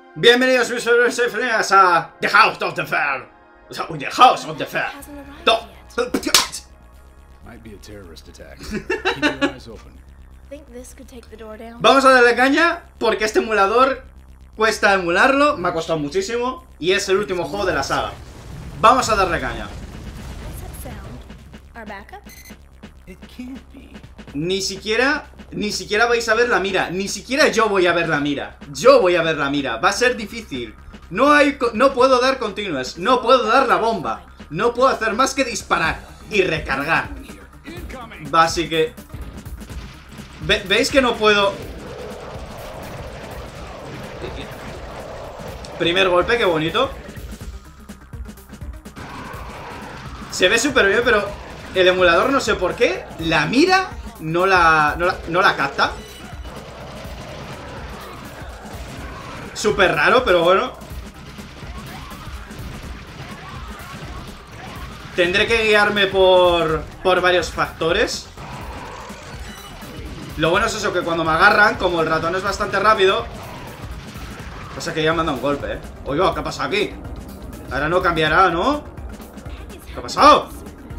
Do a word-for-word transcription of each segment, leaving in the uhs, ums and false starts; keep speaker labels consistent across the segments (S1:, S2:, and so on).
S1: Bienvenidos mis señores a The House of the Fair. O sea, The House of the Fair. No. Vamos a darle caña porque este emulador cuesta emularlo, me ha costado muchísimo y es el último juego de la saga. Vamos a darle caña. Ni siquiera, ni siquiera vais a ver la mira. Ni siquiera yo voy a ver la mira. Yo voy a ver la mira. Va a ser difícil. No hay, no puedo dar continuas. No puedo dar la bomba. No puedo hacer más que disparar y recargar. Así que Ve, ¿veis que no puedo? Primer golpe, qué bonito. Se ve súper bien, pero el emulador no sé por qué la mira no la, no la, no la capta. Súper raro, pero bueno. Tendré que guiarme por, por varios factores. Lo bueno es eso, que cuando me agarran, como el ratón es bastante rápido. O sea que ya me han dado un golpe, eh. Oiga, ¿qué ha pasado aquí? Ahora no cambiará, ¿no? ¿Qué ha pasado?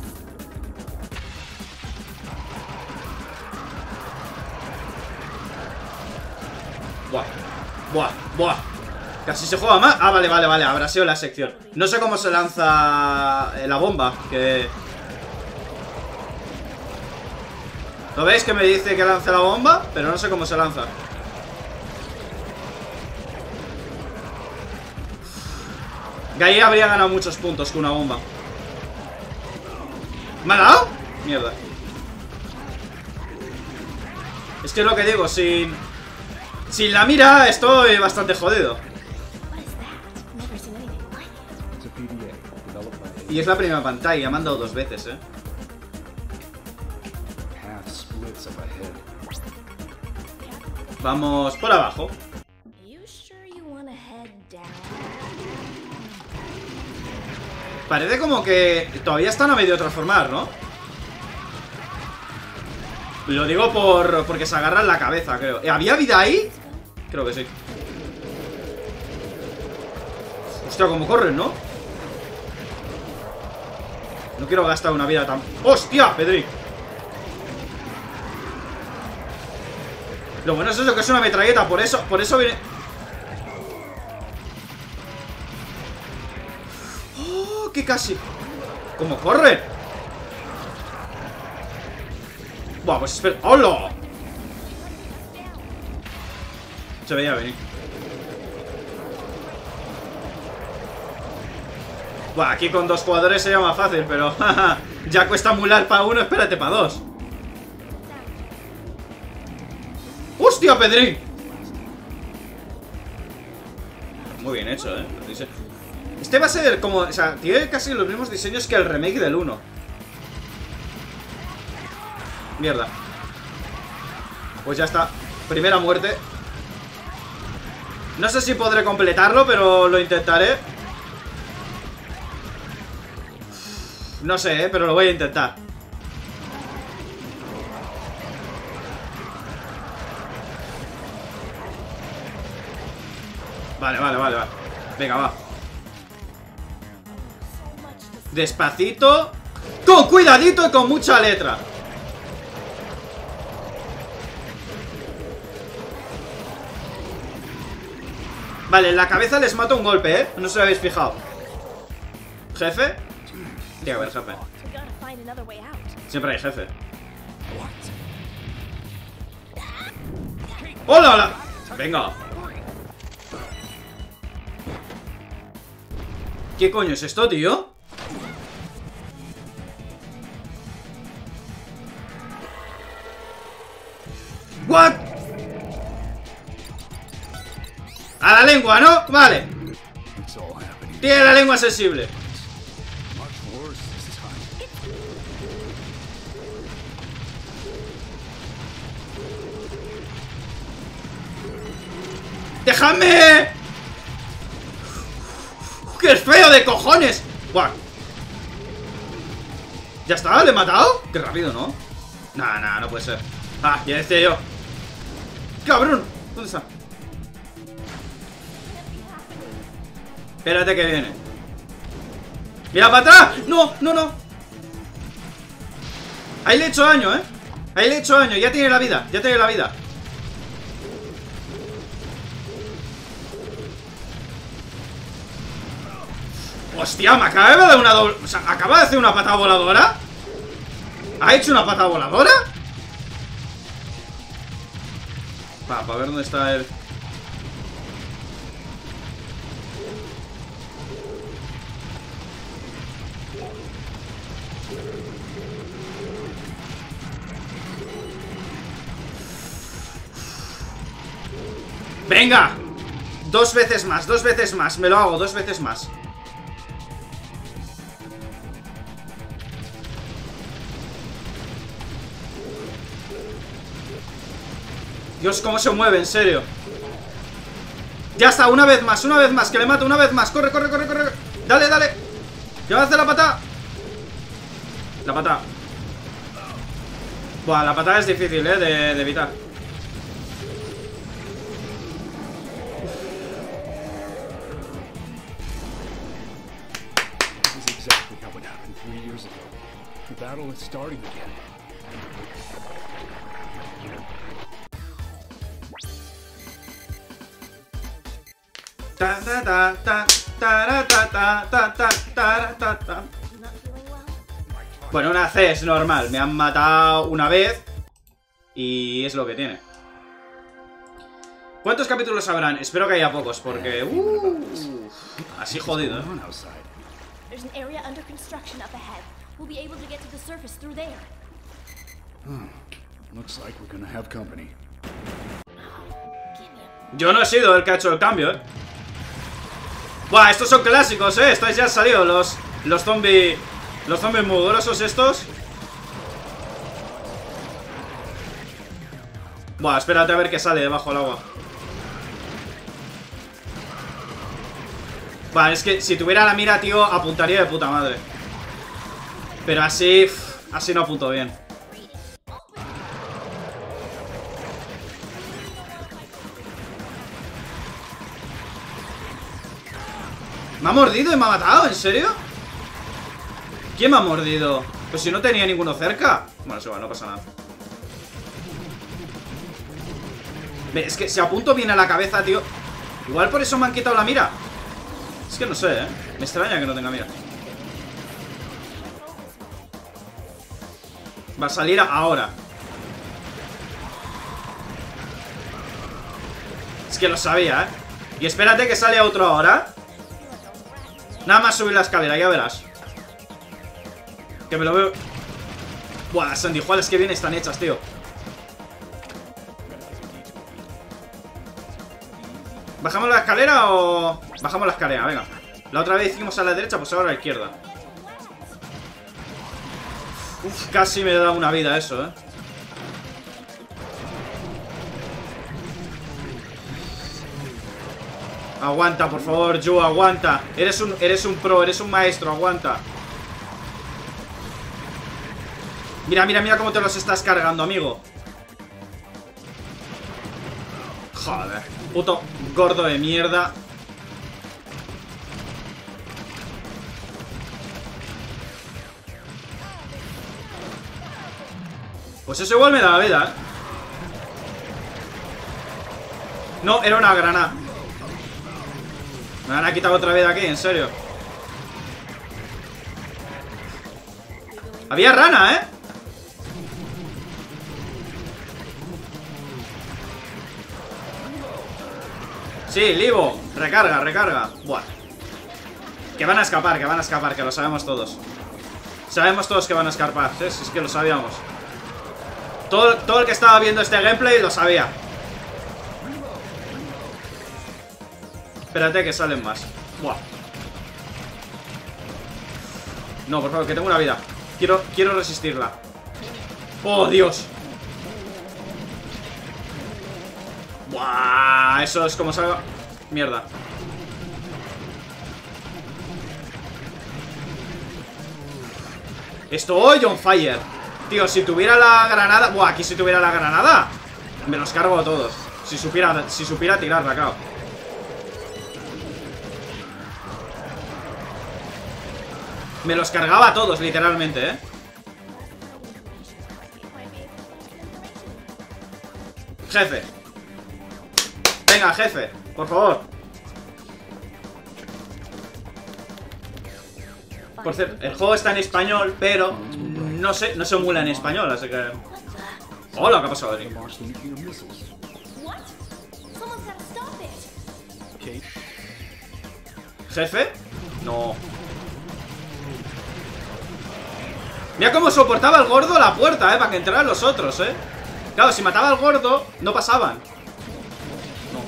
S1: Buah, buah, buah. Casi se juega más. Ah, vale, vale, vale, habrá sido la sección. No sé cómo se lanza la bomba. Que... ¿Lo veis que me dice que lance la bomba? Pero no sé cómo se lanza. Gaia habría ganado muchos puntos con una bomba. ¿Me ha dado? Mierda. Es que es lo que digo, sin... Sin la mira estoy bastante jodido. Y es la primera pantalla, me han dado dos veces, eh. Vamos por abajo. Parece como que todavía están a medio transformar, ¿no? Lo digo por porque se agarran la cabeza, creo. ¿Había vida ahí? Creo que sí. Hostia, cómo corren, ¿no? No quiero gastar una vida tan... ¡Hostia, Pedri! Lo bueno es eso, que es una metralleta. Por eso, por eso viene... ¡Oh, qué casi! ¿Cómo corre? Buah, pues espera... ¡Hola! Se veía venir. Buah, aquí con dos jugadores sería más fácil, pero... ya cuesta mular para uno, espérate para dos. ¡Hostia, Pedrín! Muy bien hecho, eh. Este va a ser como... O sea, tiene casi los mismos diseños que el remake del uno. Mierda. Pues ya está. Primera muerte. No sé si podré completarlo, pero lo intentaré. No sé, eh, pero lo voy a intentar. Vale, vale, vale, vale. Venga, va. Despacito. Con cuidadito y con mucha letra. Vale, en la cabeza les mato un golpe, ¿eh? No se lo habéis fijado. ¿Jefe? Tiene que haber jefe. Siempre hay jefe. ¡Hola, hola! Venga. ¿Qué coño es esto, tío? ¿What? A la lengua, ¿no? Vale. Tiene la lengua sensible. ¡Déjame! ¡Qué feo de cojones! ¡Buah! ¿Ya está? ¿Le he matado? Qué rápido, ¿no? Nah, nah, no puede ser. Ah, ya decía yo. ¡Cabrón! ¿Dónde está? Espérate que viene. ¡Mira para atrás! ¡No! ¡No, no! Ahí le he hecho daño, ¿eh? Ahí le he hecho daño. Ya tiene la vida. Ya tiene la vida. Hostia, me acaba de dar una doble... O sea, acaba de hacer una patada voladora. ¿Ha hecho una patada voladora? Va, para ver dónde está el... ¡Venga! Dos veces más, dos veces más. Me lo hago, dos veces más. Dios, cómo se mueve, en serio. Ya está, una vez más, una vez más. Que le mato, una vez más. Corre, corre, corre, corre. Dale, dale. Que va a hacer la patada. La patada. Buah, la patada es difícil, eh, de, de evitar. Ta ta ta ta ta ta ta ta ta ta ta ta. Bueno, una C es normal. Me han matado una vez y es lo que tiene. ¿Cuántos capítulos habrán? Espero que haya pocos, porque uh, así jodido, ¿eh?
S2: There's an area under construction up ahead. We'll be able to get to the surface through there.
S3: Hmm. Looks like we're gonna have company.
S1: Yo no he sido el que ha hecho el cambio, eh. Buah, estos son clásicos, eh. Estos ya han salido los los zombies, los zombies mugrosos estos. Buah, espérate a ver qué sale debajo del agua. Buah, es que si tuviera la mira, tío, apuntaría de puta madre. Pero así, pff, así no apunto bien. ¿Me ha mordido y me ha matado? ¿En serio? ¿Quién me ha mordido? Pues si no tenía ninguno cerca. Bueno, es igual, no pasa nada. Es que si apunto bien a la cabeza, tío. Igual por eso me han quitado la mira. Es que no sé, ¿eh? Me extraña que no tenga mira. Va a salir ahora. Es que lo sabía, ¿eh? Y espérate que sale otro ahora. Nada más subir la escalera, ya verás. Que me lo veo. Buah, las sanguijuelas que bien están hechas, tío. ¿Bajamos la escalera o...? Bajamos la escalera, venga. La otra vez hicimos a la derecha, pues ahora a la izquierda. Uf, casi me da una vida eso, eh. Aguanta, por favor, Yu, aguanta. Eres un, eres un pro, eres un maestro, aguanta. Mira, mira, mira cómo te los estás cargando, amigo. Joder, puto gordo de mierda. Pues eso igual me da la vida, ¿eh? No, era una granada. Me han quitado otra vez aquí, en serio. Había rana, ¿eh? Sí, Livo. Recarga, recarga. Buah. Que van a escapar, que van a escapar, que lo sabemos todos. Sabemos todos que van a escapar, ¿sí? Es que lo sabíamos. Todo, todo el que estaba viendo este gameplay lo sabía. Espérate que salen más. Buah. No, por favor, que tengo una vida. Quiero, quiero resistirla. ¡Oh, Dios! Buah, eso es como salga. Mierda. Estoy on fire. Tío, si tuviera la granada. Buah, aquí si tuviera la granada me los cargo a todos. Si supiera, si supiera tirarla, claro. Me los cargaba a todos, literalmente, ¿eh? Jefe. Venga, jefe, por favor. Por cierto, el juego está en español, pero no sé, no se emula en español, así que... Hola, ¿qué ha pasado, Adri? ¿Jefe? No. Mira cómo soportaba el gordo la puerta, eh, para que entraran los otros, eh. Claro, si mataba al gordo, no pasaban. No.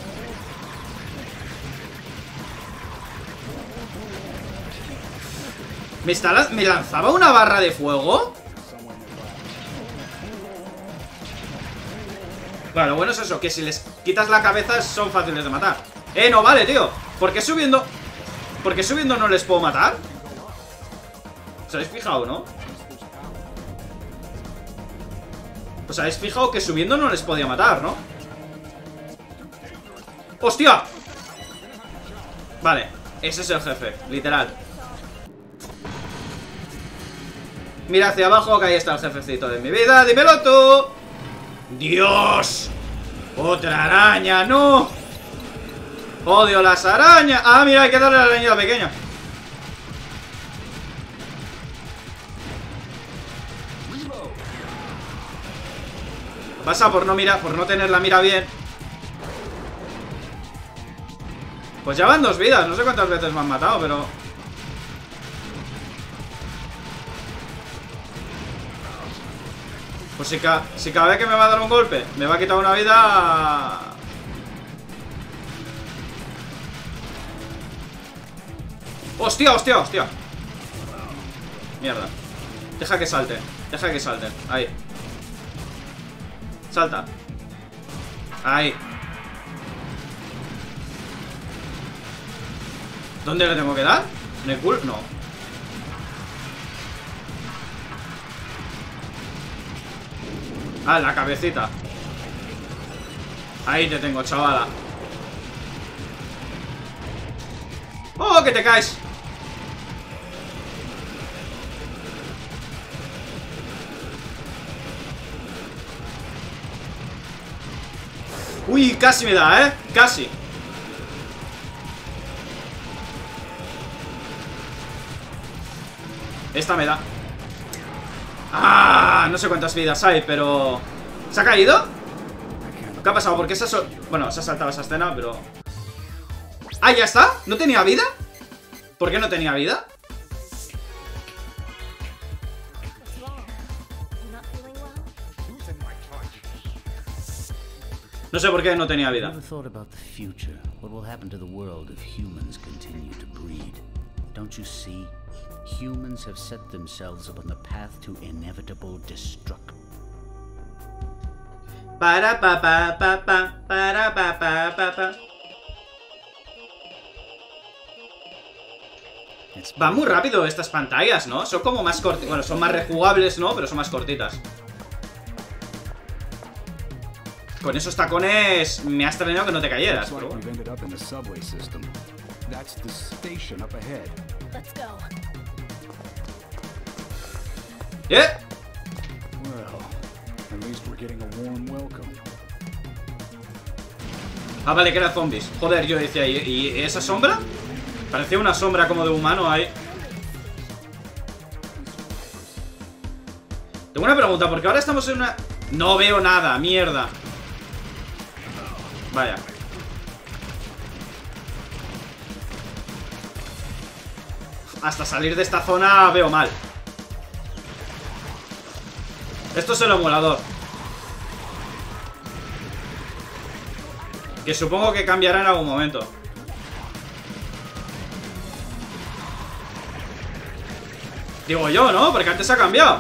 S1: ¿Me, está la... ¿Me lanzaba una barra de fuego? Bueno, lo bueno es eso, que si les quitas la cabeza son fáciles de matar. Eh, no vale, tío. ¿Por qué subiendo? ¿Por qué subiendo no les puedo matar? ¿Os habéis fijado, no? ¿Os habéis fijado que subiendo no les podía matar, no? ¡Hostia! Vale, ese es el jefe, literal. Mira hacia abajo, que ahí está el jefecito de mi vida. ¡Dímelo tú! ¡Dios! ¡Otra araña! ¡No! ¡Odio las arañas! ¡Ah, mira! Hay que darle a la araña pequeña. Pasa por no mirar, por no tener la mira bien. Pues ya van dos vidas. No sé cuántas veces me han matado, pero... Pues si, ca si cada vez que me va a dar un golpe me va a quitar una vida... ¡Hostia, hostia, hostia! Mierda. Deja que salte. Deja que salte. Ahí. Salta. Ahí. ¿Dónde le tengo que dar? ¿En el culo? No. Ah, la cabecita. Ahí te tengo, chavala. ¡Oh, que te caes! Uy, casi me da, ¿eh? Casi. Esta me da. Ah, no sé cuántas vidas hay, pero... ¿Se ha caído? ¿Qué ha pasado? Porque se ha... So... Bueno, se ha saltado esa escena, pero... Ah, ¿ya está? ¿No tenía vida? ¿Por qué no tenía vida? No sé por qué no tenía vida.
S4: Humans have set themselves upon the path to inevitable destruction.
S1: Para pa pa pa pa para pa pa pa pa. Va muy rápido estas pantallas, ¿no? Son como más cortitas. Bueno, son más rejugables, ¿no? Pero son más cortitas. Con esos tacones me ha extrañado que no te cayeras, pero bueno. ¿Eh? Ah, vale, que eran zombies. Joder, yo decía, ¿y, y esa sombra? Parecía una sombra como de humano ahí. Tengo una pregunta, porque ahora estamos en una... No veo nada, mierda. Vaya. Hasta salir de esta zona veo mal. Esto es el emulador, que supongo que cambiará en algún momento. Digo yo, ¿no? Porque antes ha cambiado.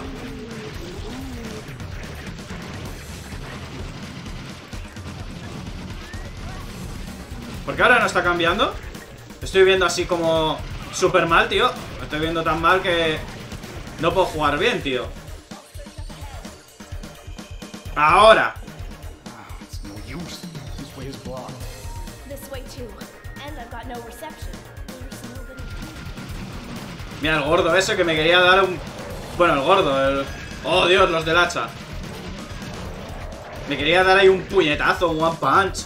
S1: ¿Por qué ahora no está cambiando? Estoy viendo así como súper mal, tío. Estoy viendo tan mal que no puedo jugar bien, tío. Ahora. Mira el gordo ese que me quería dar un... Bueno, el gordo, el... Oh, Dios, los del hacha. Me quería dar ahí un puñetazo, un one punch.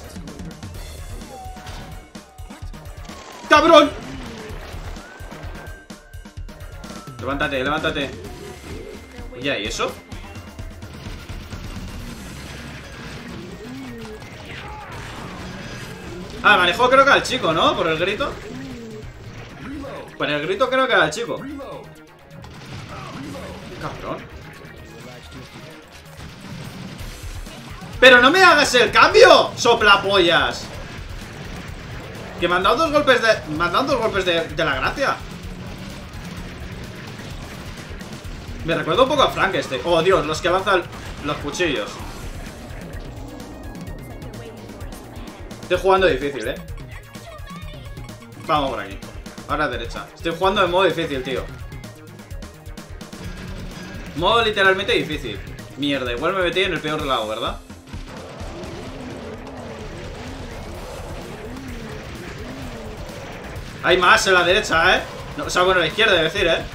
S1: ¡Cabrón! Levántate, levántate. Oye, ¿y eso? Ah, manejó creo que al chico, ¿no? Por el grito. Por el grito creo que era el chico. Cabrón. ¡Pero no me hagas el cambio! ¡Soplapollas! Que me han dado dos golpes de... Me han dado dos golpes de, de la gracia. Me recuerda un poco a Frankenstein. Oh, Dios, los que lanzan los cuchillos. Estoy jugando difícil, ¿eh? Vamos por aquí. Ahora a la derecha. Estoy jugando en modo difícil, tío. Modo literalmente difícil. Mierda, igual me metí en el peor lado, ¿verdad? Hay más en la derecha, ¿eh? No, o sea, bueno, a la izquierda, debe decir, ¿eh?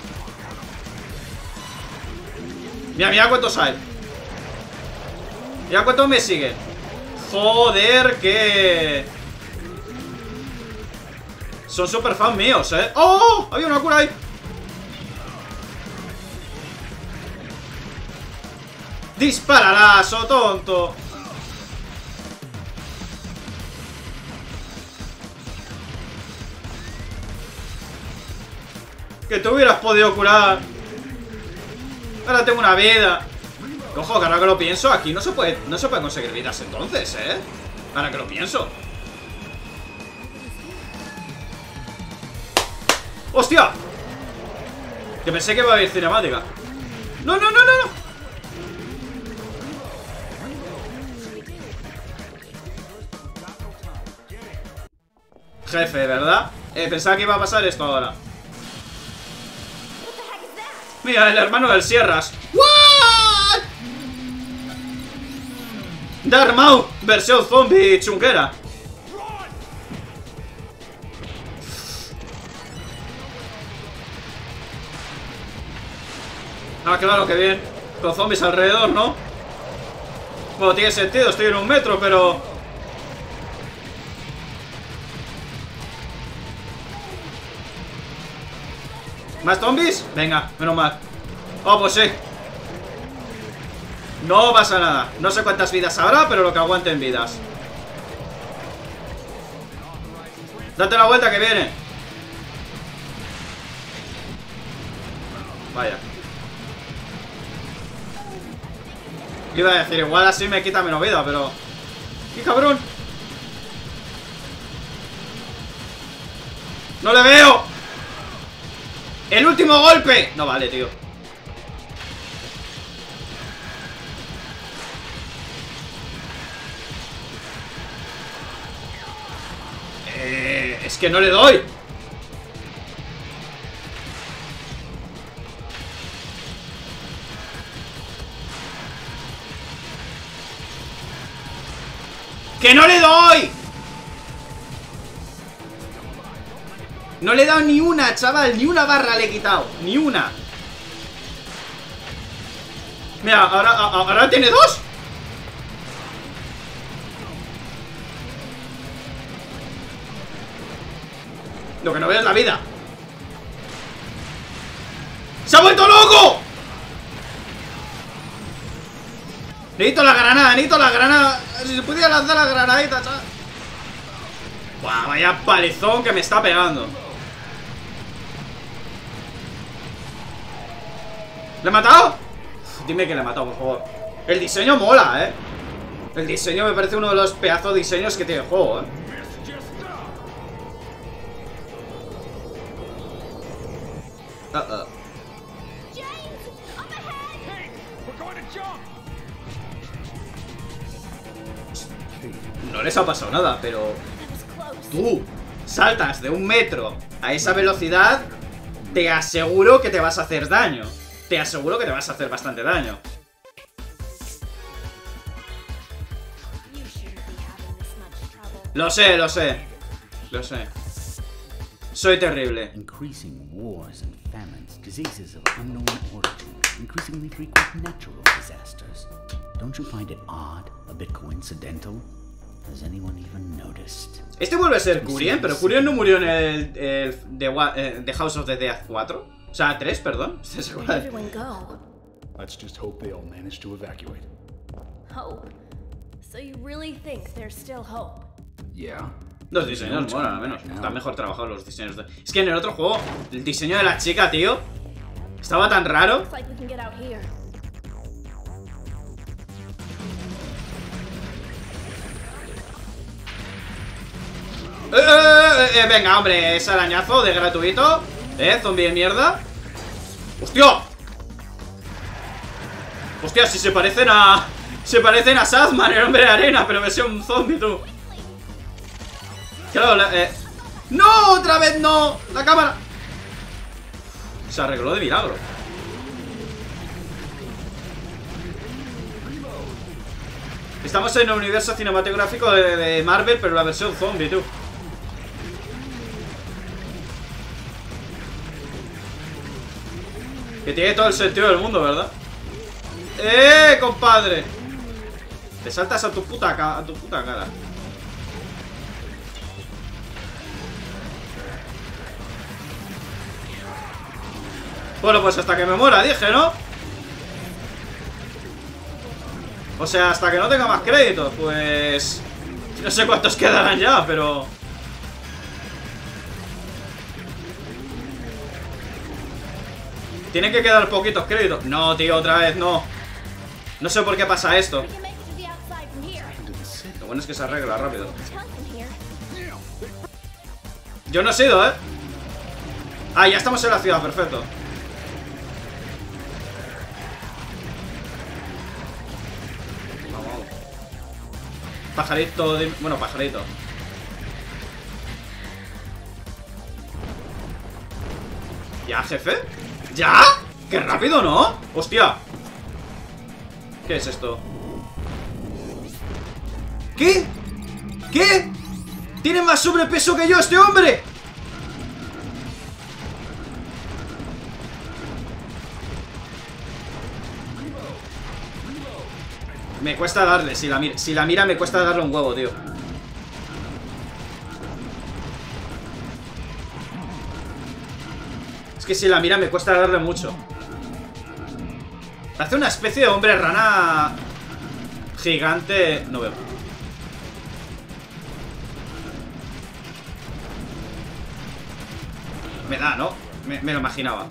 S1: Mira, mira cuántos hay. Mira cuántos me siguen. Joder, que... Son super fan míos, ¿eh? ¡Oh! Había una cura ahí. ¡Disparalazo, tonto! Que te hubieras podido curar. Ahora tengo una vida. Ojo, que ahora que lo pienso, aquí no se puede, no se puede conseguir vidas entonces, ¿eh? Ahora que lo pienso. ¡Hostia! Que pensé que iba a haber cinemática. ¡No, no, no, no, no! Jefe, ¿verdad? Eh, pensaba que iba a pasar esto ahora. Mira, el hermano del Sierras. ¿What? Darth Maul, versión zombie chunguera. Ah, claro, que bien. Con zombies alrededor, ¿no? Bueno, tiene sentido, estoy en un metro, pero... ¿Más zombies? Venga, menos mal. Oh, pues sí. No pasa nada. No sé cuántas vidas habrá, pero lo que aguanten vidas. Date la vuelta que viene. Vaya. Iba a decir, igual así me quita menos vida, pero... ¡Qué cabrón! ¡No le veo! ¡El último golpe! No vale, tío. Eh, es que no le doy. ¡Que no le doy! No le he dado ni una, chaval. Ni una barra le he quitado. Ni una. Mira, ahora, ahora tiene dos. Lo que no veo es la vida. ¡Se ha vuelto loco! Necesito la granada, necesito la granada. Si se pudiera lanzar la granadita, chaval. Buah, vaya palizón que me está pegando. ¿Le he matado? Uf, dime que le he matado, por favor. El diseño mola, eh. El diseño me parece uno de los pedazos de diseños que tiene el juego, eh. Uh -oh. No les ha pasado nada, pero... Tú saltas de un metro a esa velocidad, te aseguro que te vas a hacer daño. Te aseguro que te vas a hacer bastante daño. Lo sé, lo sé. Lo sé. Soy terrible.
S4: Increasing wars and famines, diseases of unknown origin, increasingly frequent natural disasters. Don't you find it odd, a bit coincidental? Has anyone even noticed?
S1: Este vuelve a ser Curien, pero Curien no murió en el, el The, eh, The House of the Dead cuatro. O sea, tres, perdón.
S2: Where did everyone go?
S3: Let's just hope they all manage to evacuate.
S2: Hope. So you really think there's still hope?
S3: Yeah.
S1: Los diseños, bueno, al menos. Están mejor trabajados los diseños de... Es que en el otro juego, el diseño de la chica, tío, estaba tan raro.
S2: Looks like we can get out here.
S1: Eh, eh, eh, venga, hombre, ese arañazo de gratuito. Eh, zombie de mierda. ¡Hostia! Hostia, si se parecen a... Se parecen a Sazman, el hombre de arena, pero versión un zombie, tú. Claro, la, eh... ¡No! ¡Otra vez no! ¡La cámara! Se arregló de milagro. Estamos en el universo cinematográfico de, de Marvel, pero la versión zombie, tú. Que tiene todo el sentido del mundo, ¿verdad? ¡Eh, compadre! Te saltas a tu puta, a tu puta cara. Bueno, pues hasta que me muera, dije, ¿no? O sea, hasta que no tenga más créditos, pues... No sé cuántos quedarán ya, pero... Tienen que quedar poquitos créditos. No, tío, otra vez, no. No sé por qué pasa esto.
S2: We can make it to the outside from here.
S1: Lo bueno es que se arregla rápido.
S2: It's tough from here.
S1: Yo no he sido, ¿eh? Ah, ya estamos en la ciudad, perfecto. Vamos, vamos. Pajarito de... Bueno, pajarito. ¿Ya, jefe? ¿Ya? ¡Qué rápido, ¿no? ¡Hostia! ¿Qué es esto? ¿Qué? ¿Qué? ¡Tiene más sobrepeso que yo este hombre! Me cuesta darle, si la mira, si la mira me cuesta darle un huevo, tío. Es que si la mira me cuesta darle mucho. Hace una especie de hombre rana gigante. No veo. Me da, ¿no? Me, me lo imaginaba.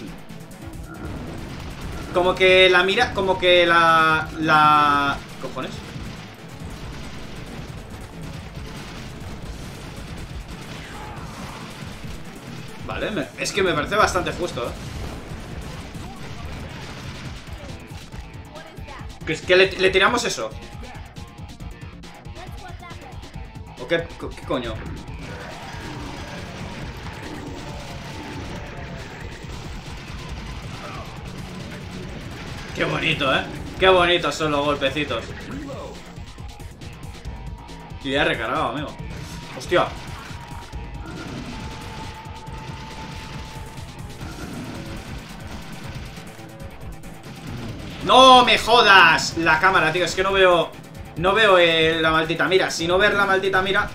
S1: Como que la mira, como que la... La... ¿Qué cojones? Vale, me, es que me parece bastante justo, ¿eh? Que, que le, le tiramos eso. ¿O qué, qué coño? Qué bonito, ¿eh? Qué bonitos son los golpecitos. Y ya he recargado, amigo. Hostia. ¡No me jodas! La cámara, tío, es que no veo... No veo eh, la maldita mira. Si no ver la maldita mira...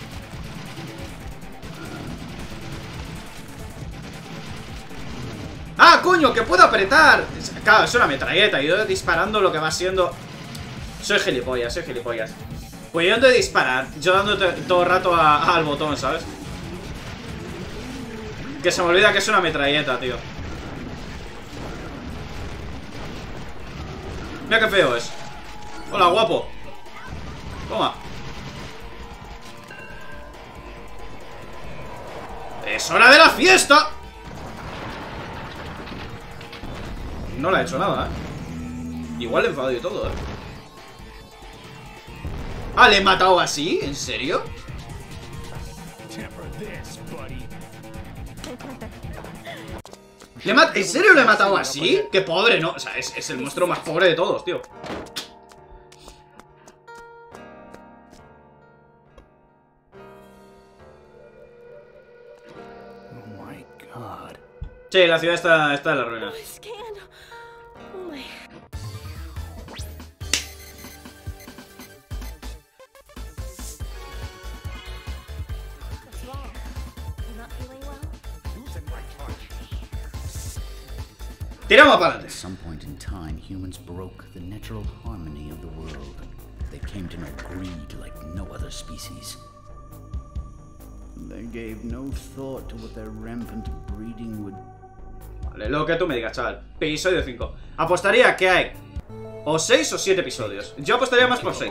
S1: ¡Ah, coño! ¡Que puedo apretar! Claro, es una metralleta. Y yo disparando lo que va siendo... Soy gilipollas, soy gilipollas. Pudiendo disparar, yo dando todo el rato a, a, al botón, ¿sabes? Que se me olvida que es una metralleta, tío. Mira qué feo es. Hola, guapo. Toma. ¡Es hora de la fiesta! No le ha hecho nada, ¿eh? Igual le he enfadado y todo, ¿eh? Ah, ¿le he matado así? ¿En serio? ¿Le ¿En serio le he matado así? ¡Qué pobre, ¿no? O sea, es, es el monstruo más pobre de todos, tío. Sí, la ciudad está, está en la ruina.
S2: Oh, scan. Oh my. What's wrong? You not feeling well?
S1: Tiramos para adelante.
S4: At some point in time, humans broke the natural harmony of the world. They came to know greed like no other species. They gave no thought to what their rampant breeding would...
S1: Vale, lo que tú me digas, chaval. Episodio cinco. Apostaría que hay o seis o siete episodios. Yo apostaría más por seis.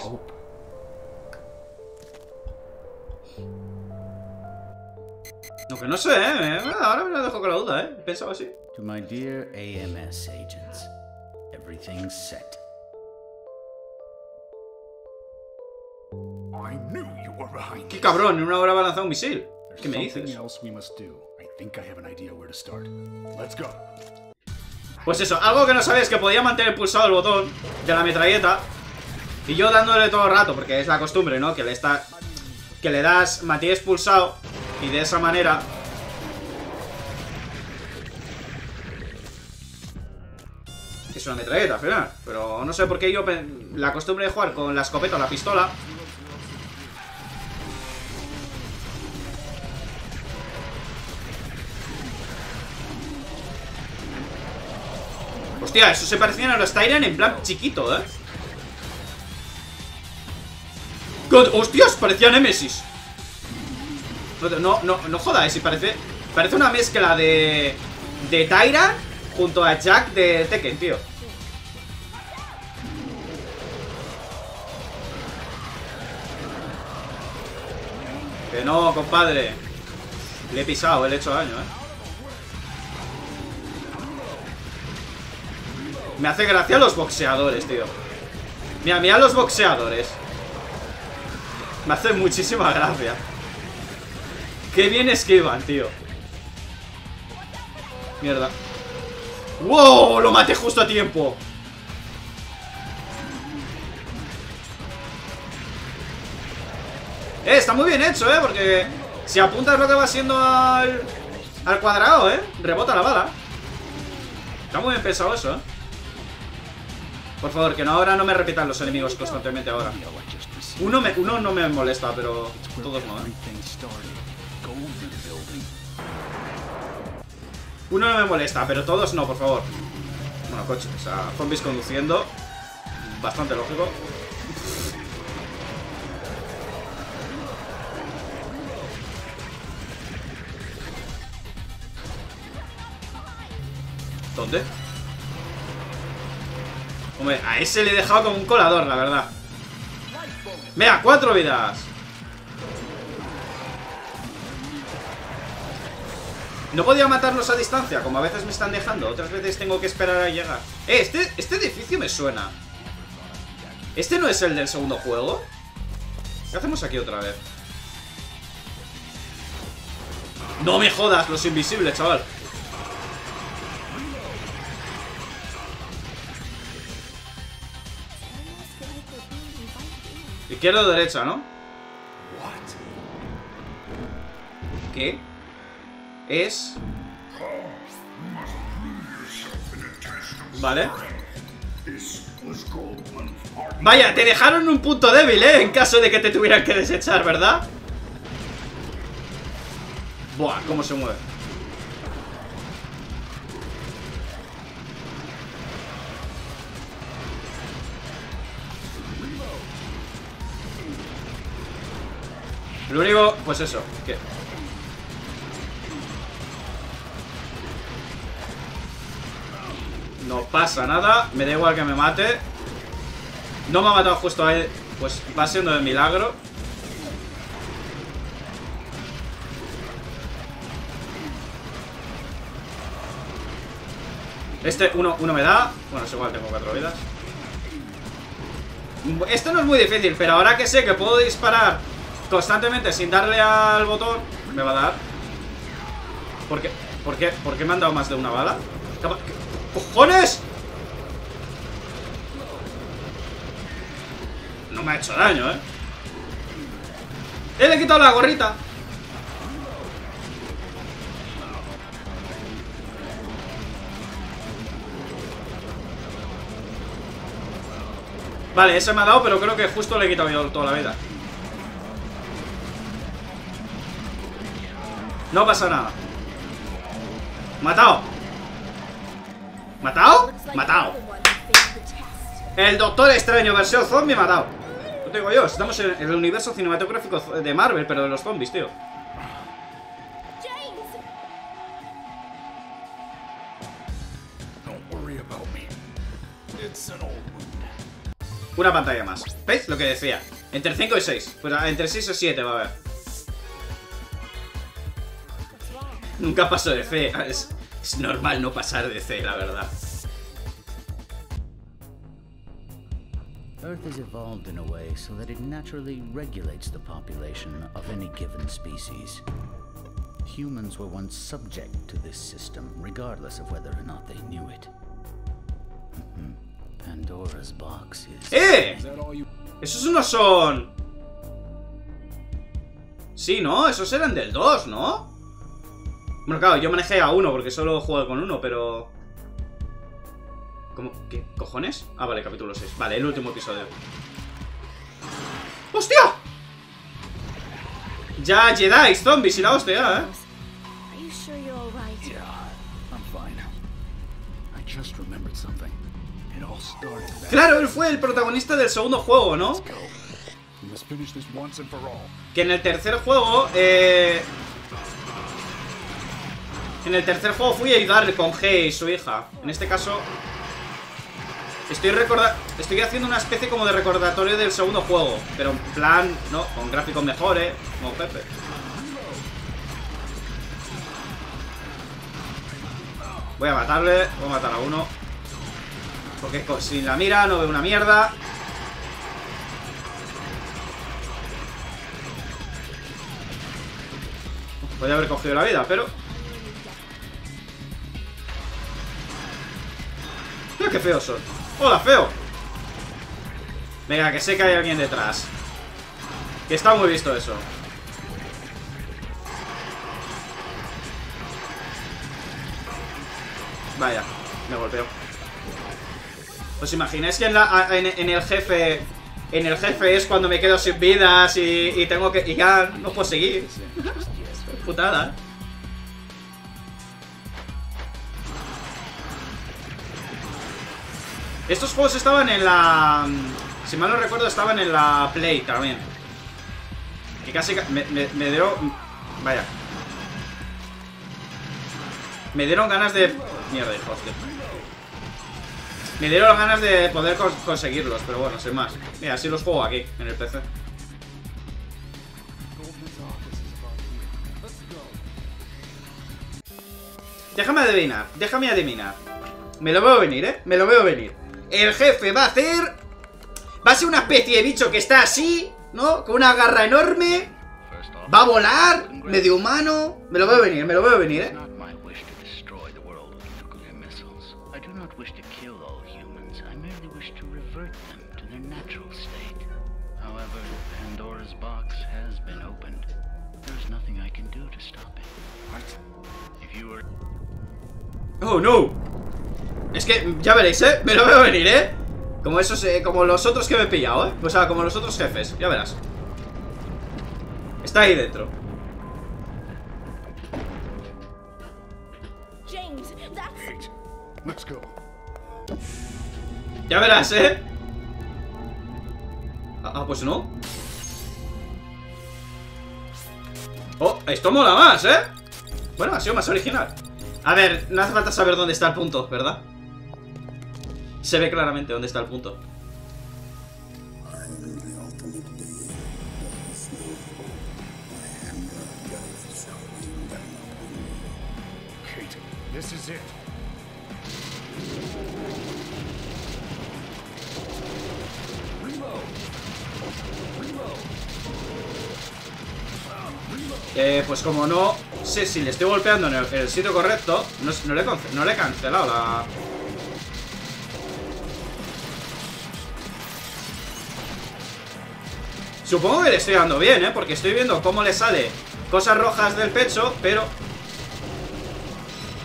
S1: Aunque no sé, eh. Ahora me lo dejo con la duda, eh. Pensaba así.
S4: To my dear A M S agents, everything's set.
S3: I knew you were behind
S1: Qué
S3: this.
S1: cabrón, en una hora va a lanzar un misil.
S3: There's
S1: ¿Qué me
S3: something
S1: dices?
S3: else we must do. I think I have an idea where to start. Let's go.
S1: Pues eso, algo que no sabía es que podía mantener pulsado el botón de la metralleta. Y yo dándole todo el rato, porque es la costumbre, ¿no? Que le está. Que le das, mantienes pulsado. Y de esa manera. Es una metralleta al final. Pero no sé por qué yo. La costumbre de jugar con la escopeta o la pistola. Hostia, eso se parecían a los Tyrant en plan chiquito, ¿eh? God, ¡hostias! Parecía Nemesis. No, no, no jodáis, si parece. Parece una mezcla de. De Tyrant junto a Jack de Tekken, tío. Que no, compadre. Le he pisado, le he hecho daño, eh. Me hace gracia los boxeadores, tío. Mira, mira los boxeadores. Me hace muchísima gracia. Qué bien esquivan, tío. Mierda. ¡Wow! Lo maté justo a tiempo. Eh, está muy bien hecho, eh. Porque si apuntas lo que va siendo al, al cuadrado, eh. Rebota la bala. Está muy bien pensado eso, eh. Por favor, que no, ahora no me repitan los enemigos constantemente ahora. Uno, me, uno no me molesta, pero todos no, ¿eh? Uno no me molesta, pero todos no, por favor. Bueno, coche, o sea, zombies conduciendo. Bastante lógico. ¿Dónde? Hombre, a ese le he dejado como un colador, la verdad. Mira, cuatro vidas. No podía matarlos a distancia, como a veces me están dejando. Otras veces tengo que esperar a llegar. Eh, este, este edificio me suena. ¿Este no es el del segundo juego? ¿Qué hacemos aquí otra vez? No me jodas, los invisibles, chaval. Izquierda o derecha, ¿no? ¿Qué? Es... Vale. Vaya, te dejaron un punto débil, ¿eh? En caso de que te tuvieran que desechar, ¿verdad? Buah, cómo se mueve. Lo único, pues eso, que... No pasa nada, me da igual que me mate. No me ha matado justo ahí, pues va siendo de milagro. Este, uno, uno me da. Bueno, es igual, tengo cuatro vidas. Esto no es muy difícil, pero ahora que sé que puedo disparar constantemente sin darle al botón, me va a dar. ¿Por qué? ¿Por qué? ¿Por qué me han dado más de una bala? ¿Qué cojones? No me ha hecho daño, ¿eh? ¡Eh, le he quitado la gorrita! Vale, ese me ha dado, pero creo que justo le he quitado yo toda la vida. No pasa nada. Matado. ¿Matado? Matado. El Doctor Extraño versión zombie matado. Lo digo yo, estamos en el universo cinematográfico de Marvel, pero de los zombies, tío. Una pantalla más. ¿Veis lo que decía? Entre cinco y seis. Pues entre seis y siete va a haber. Nunca paso de C. Es, es normal no pasar de C, la verdad.
S4: Earth is evolved in a way so that it naturally regulates the population of any given species. Humans were once subject to this system, regardless of whether or not they knew it. Mm-hmm. Pandora's box is...
S1: ¡Eh! Esos no son... Sí, ¿no? Esos eran del dos, ¿no? Bueno, claro, yo manejé a uno porque solo juego con uno, pero... ¿Cómo? ¿Qué cojones? Ah, vale, capítulo seis. Vale, el último episodio. ¡Hostia! Ya, Jedi, zombies y la hostia, ¿eh?
S2: Are you sure you're all right?
S3: Yeah, I'm fine. I just remembered something. It all started back.
S1: Claro, él fue el protagonista del segundo juego, ¿no?
S3: Let's go. We must finish this once and for all.
S1: Que en el tercer juego, eh... En el tercer juego fui a ayudarle con G y su hija. En este caso... Estoy recorda... Estoy haciendo una especie como de recordatorio del segundo juego. Pero en plan, ¿no? Con gráficos mejores, como Pepe. Voy a matarle. Voy a matar a uno. Porque sin la mira no veo una mierda. Podría haber cogido la vida, pero... Mira qué feos son. ¡Hola, feo! Venga, que sé que hay alguien detrás. Que está muy visto eso. Vaya, me golpeo. ¿Os imagináis que en, la, en, en el jefe... En el jefe es cuando me quedo sin vidas y, y tengo que... Y ya no puedo seguir. Putada, ¿eh? Estos juegos estaban en la... Si mal no recuerdo, estaban en la Play también. Y casi... Me, me, me dieron... Vaya. Me dieron ganas de... Mierda, hijos de... Me dieron ganas de poder cons conseguirlos, pero bueno, sin más. Mira, así los juego aquí, en el P C. Déjame adivinar, déjame adivinar. Me lo veo venir, ¿eh? Me lo veo venir. El jefe va a hacer... Va a ser una especie de bicho que está así, ¿no? Con una garra enorme. Va a volar, medio humano. Me lo veo venir, me lo veo venir, ¿eh? Oh, no. Es que, ya veréis, ¿eh? Me lo veo venir, ¿eh? Como esos, eh, como los otros que me he pillado, ¿eh? O sea, como los otros jefes, ya verás. Está ahí dentro.
S2: James, that's...
S3: Let's go.
S1: Ya verás, ¿eh? Ah, ah, pues no. Oh, esto mola más, ¿eh? Bueno, ha sido más original. A ver, no hace falta saber dónde está el punto, ¿verdad? Se ve claramente dónde está el punto.
S3: Kate, this is it.
S1: Eh, pues como no sé si le estoy golpeando en el, en el sitio correcto, no, no, le, no le he cancelado la... Supongo que le estoy dando bien, ¿eh? Porque estoy viendo cómo le sale cosas rojas del pecho, pero...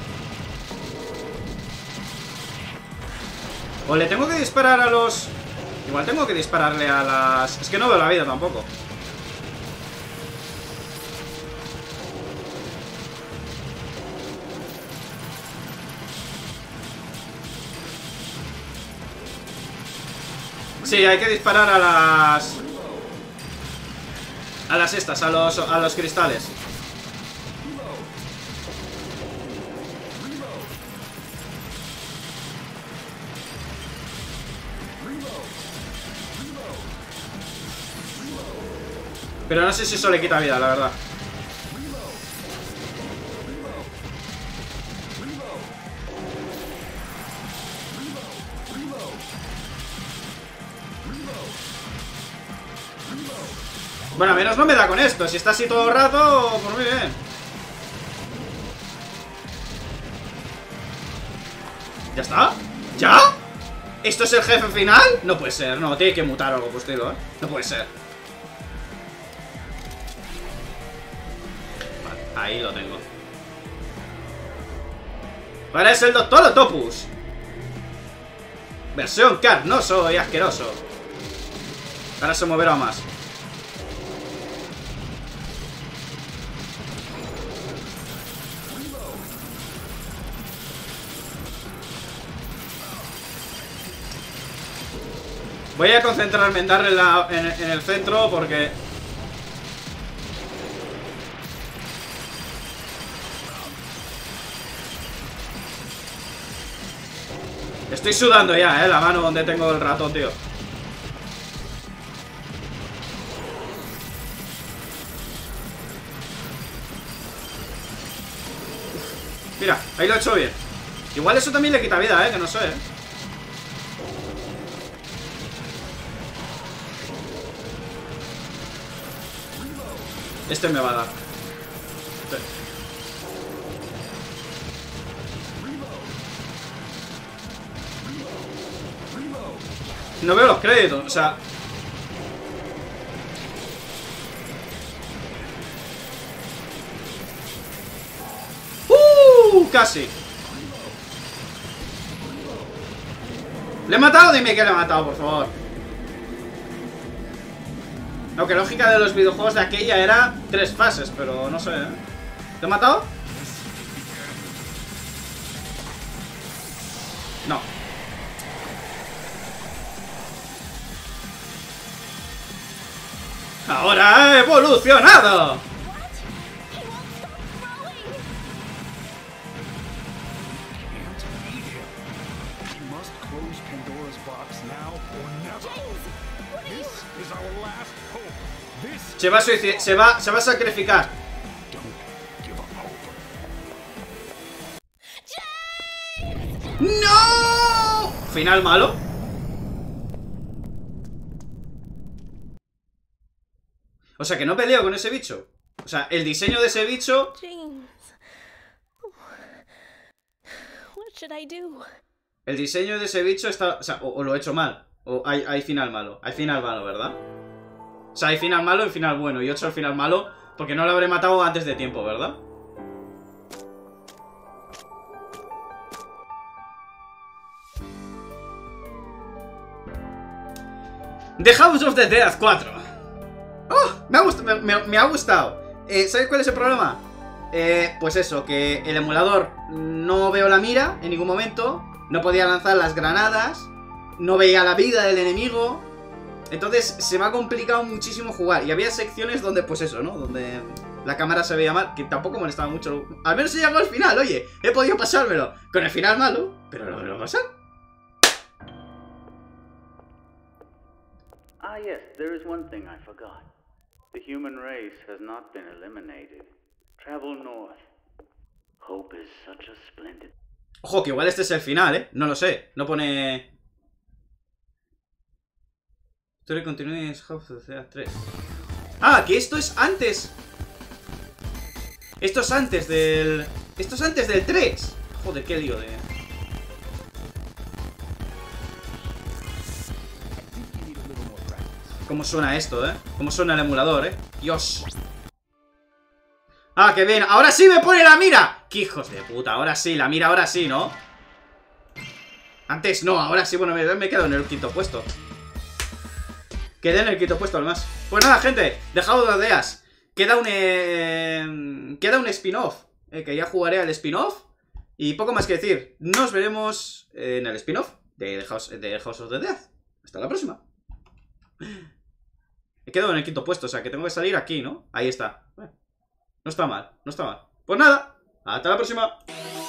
S1: O le tengo que disparar a los... Igual tengo que dispararle a las... Es que no veo la vida tampoco. Sí, hay que disparar a las... A las estas, a los, a los cristales. Pero no sé si eso le quita vida, la verdad. Bueno, a menos no me da con esto. Si está así todo el rato, pues muy bien. ¿Ya está? ¿Ya? ¿Esto es el jefe final? No puede ser, no, tiene que mutar algo por estilo, ¿eh? No puede ser. Vale, ahí lo tengo. Vale, es el Doctor Octopus. Versión carnoso y asqueroso. Ahora se moverá más. Voy a concentrarme en darle la, en, en el centro porque... Estoy sudando ya, eh, la mano donde tengo el ratón, tío. Mira, ahí lo he hecho bien. Igual eso también le quita vida, eh, que no sé, eh. Este me va a dar. Sí. No veo los créditos, o sea... ¡Uh! Casi. ¿Le he matado? Dime que le he matado, por favor. Aunque la lógica de los videojuegos de aquella era tres fases, pero no sé, ¿eh? ¿Te he matado? No. ¡Ahora ha evolucionado! Se va a suicidar, se va, se va a sacrificar. ¡No! ¿Final malo? O sea, que no peleo con ese bicho. O sea, el diseño de ese bicho... El diseño de ese bicho está... O sea, o, o lo he hecho mal. O hay, hay final malo. Hay final malo, ¿verdad? O sea, hay final malo y final bueno. Y he hecho el final malo porque no lo habré matado antes de tiempo, ¿verdad? The House of the Dead cuatro. ¡Oh! Me ha gustado. Me, me, me ha gustado. Eh, ¿Sabes cuál es el problema? Eh, pues eso, que el emulador no veo la mira en ningún momento. No podía lanzar las granadas. No veía la vida del enemigo. Entonces se me ha complicado muchísimo jugar. Y había secciones donde, pues eso, ¿no? Donde la cámara se veía mal, que tampoco molestaba mucho. Al menos he llegado al final, oye. He podido pasármelo con el final malo, pero lo voy a pasar.
S4: Ah, yes, there is one thing I forgot. The human race has not been eliminated. Travel north. Hope is such a splendid...
S1: Ojo, que igual este es el final, ¿eh? No lo sé. No pone... Story continues House of the Dead tres. Ah, que esto es antes. Esto es antes del... Esto es antes del tres. Joder, qué lío de... ¿Cómo suena esto, eh? ¿Cómo suena el emulador, eh? Dios. Ah, qué bien. Ahora sí me pone la mira. ¡Qué hijos de puta! Ahora sí, la mira ahora sí, ¿no? Antes no, ahora sí. Bueno, me, me he quedado en el quinto puesto. Quedé en el quinto puesto además. Pues nada, gente, dejado de ideas. Queda un... Eh, queda un spin-off. Eh, que ya jugaré al spin-off. Y poco más que decir. Nos veremos en el spin-off de House, de House of the Dead. Hasta la próxima. He quedado en el quinto puesto, o sea que tengo que salir aquí, ¿no? Ahí está. Bueno, no está mal, no está mal. Pues nada, hasta la próxima.